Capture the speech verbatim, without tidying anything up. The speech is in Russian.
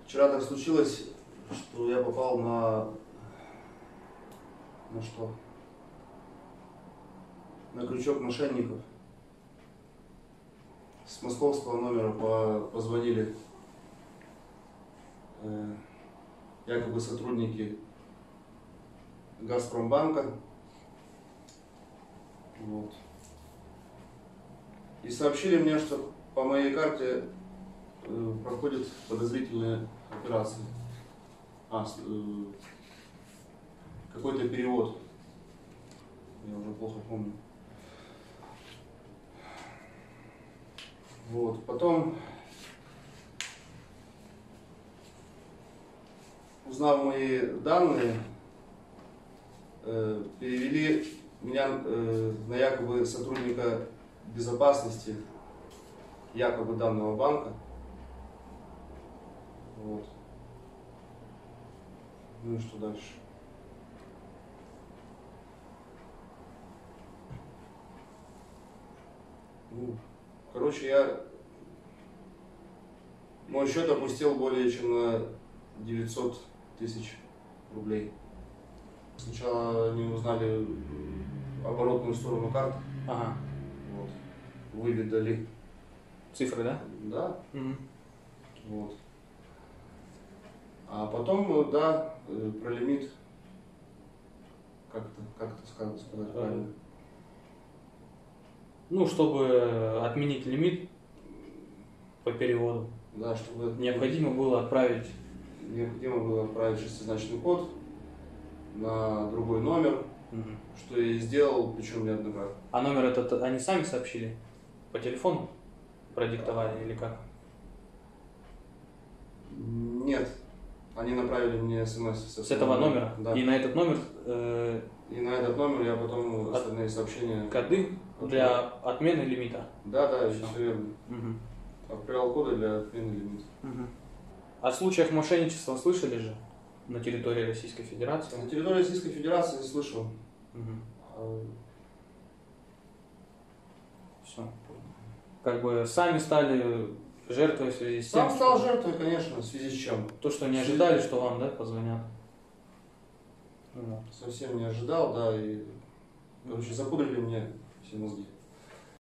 Вчера так случилось, что я попал на... На что? На крючок мошенников. С московского номера по, позвонили э, якобы сотрудники Газпромбанка. Вот. И сообщили мне, что по моей карте э, проходят подозрительные операции. А, э, какой-то перевод. Я уже плохо помню. Вот. Потом, узнав мои данные, э, перевели меня э, на якобы сотрудника безопасности якобы данного банка. Вот. Ну и что дальше? Ну, короче, я мой счет опустил более чем на девятьсот тысяч рублей. Сначала они узнали оборотную сторону карты. Ага. Вот. Выведали Цифры, да? Да. Угу. Вот. А потом, да, про лимит. Как это, как это сказать, сказать правильно? Ну, чтобы отменить лимит по переводу, Да, чтобы необходимо было отправить необходимо было отправить шестизначный код на другой номер, угу. что я и сделал, причем неоднократно. А номер этот они сами сообщили? По телефону продиктовали или как? Нет. Они направили мне смс. С, с этого номера? Да. И на этот номер... Э, и на этот номер я потом остальные сообщения... Коды для отмены лимита? Да, да, все, все верно. Угу. Отправил коды для отмены лимита. Угу. О случаях мошенничества слышали же на территории Российской Федерации? На территории Российской Федерации слышал. Угу. А... Все. Как бы сами стали жертвой в связи с тем, Сам стал что... жертвой, конечно, в связи с чем? То, что не ожидали, что вам, да, позвонят. Вот. Совсем не ожидал, да, и, короче, запудрили мне все мозги.